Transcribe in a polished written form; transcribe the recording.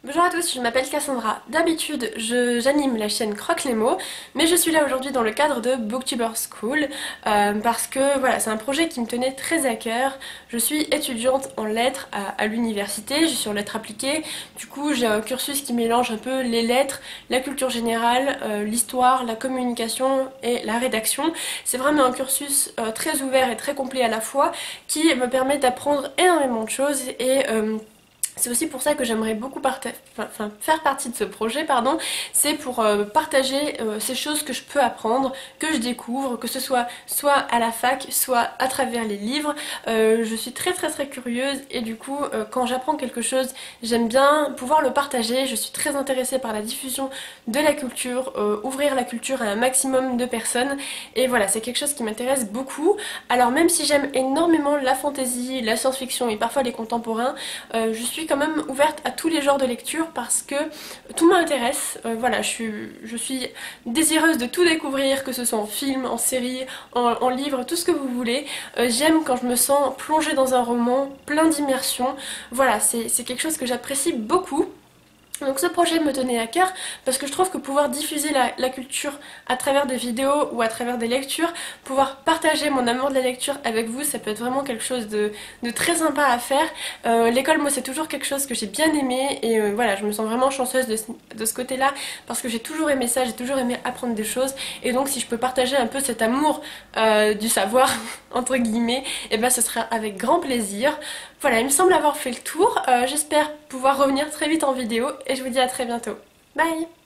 Bonjour à tous, je m'appelle Cassandra. D'habitude, j'anime la chaîne Croque les mots, mais je suis là aujourd'hui dans le cadre de Booktuber School parce que voilà, c'est un projet qui me tenait très à cœur. Je suis étudiante en lettres à l'université, je suis sur lettres appliquées. Du coup, j'ai un cursus qui mélange un peu les lettres, la culture générale, l'histoire, la communication et la rédaction. C'est vraiment un cursus très ouvert et très complet à la fois qui me permet d'apprendre énormément de choses et c'est aussi pour ça que j'aimerais beaucoup faire partie de ce projet, pardon. C'est pour partager ces choses que je peux apprendre, que je découvre, que ce soit à la fac, soit à travers les livres. Je suis très curieuse et du coup, quand j'apprends quelque chose, j'aime bien pouvoir le partager. Je suis très intéressée par la diffusion de la culture, ouvrir la culture à un maximum de personnes. Et voilà, c'est quelque chose qui m'intéresse beaucoup. Alors même si j'aime énormément la fantasy, la science-fiction et parfois les contemporains, je suis quand même ouverte à tous les genres de lecture parce que tout m'intéresse. Voilà, je suis désireuse de tout découvrir, que ce soit en film, en série, en livre, tout ce que vous voulez. J'aime quand je me sens plongée dans un roman plein d'immersion. Voilà, c'est quelque chose que j'apprécie beaucoup. Donc ce projet me tenait à cœur parce que je trouve que pouvoir diffuser la culture à travers des vidéos ou à travers des lectures, pouvoir partager mon amour de la lecture avec vous, ça peut être vraiment quelque chose de très sympa à faire. L'école, moi, c'est toujours quelque chose que j'ai bien aimé et voilà, je me sens vraiment chanceuse de ce côté-là parce que j'ai toujours aimé ça, j'ai toujours aimé apprendre des choses et donc si je peux partager un peu cet amour du savoir, entre guillemets, et ben ce sera avec grand plaisir. Voilà, il me semble avoir fait le tour. J'espère pouvoir revenir très vite en vidéo et je vous dis à très bientôt. Bye!